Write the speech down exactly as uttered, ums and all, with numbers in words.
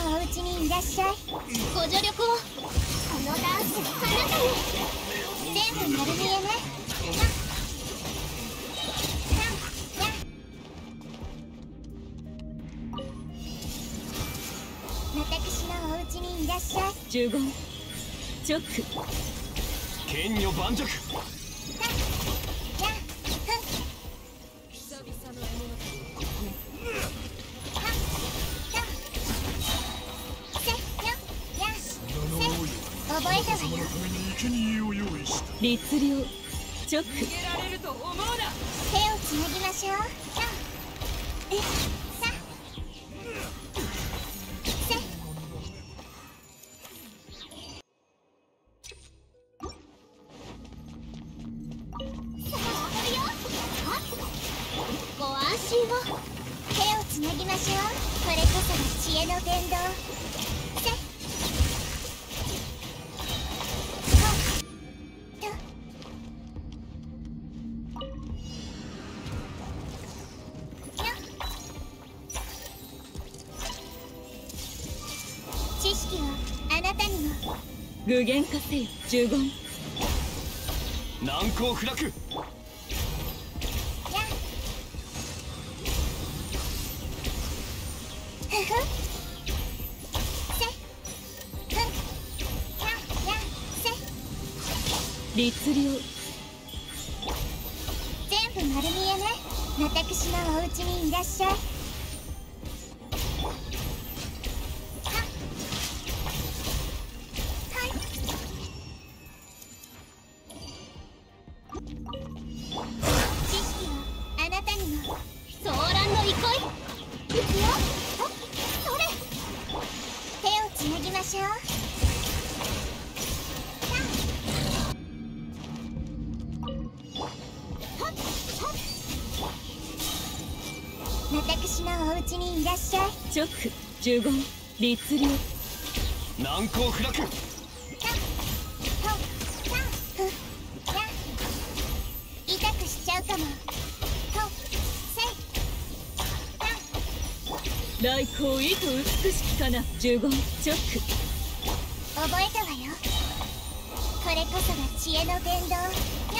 お家にいらっしゃい。ご助力を。このダンスあなたに全部丸見えね。私のお家にいらっしゃい。 呪言チョック剣女盤石。 覚えたわよ。 律令チョック手をつなぎましょう。えっさせご安心を。手をつなぎましょう。これこそが知恵の伝道。せ知識をあなたにも。 具現化せよ呪言難攻不落。 やふふせふややせ律令全部丸見えね。私のお家にいらっしゃい。知識をあなたにも。ソーランの憩い。いくよ。あそれ。手をつなぎましょう。私のお家にいらっしゃい。 チョック呪言律令難攻不落。 痛くしちゃうかも。とせい来光意図美しきかな呪言チョック覚えたわよ。これこそが知恵の伝道。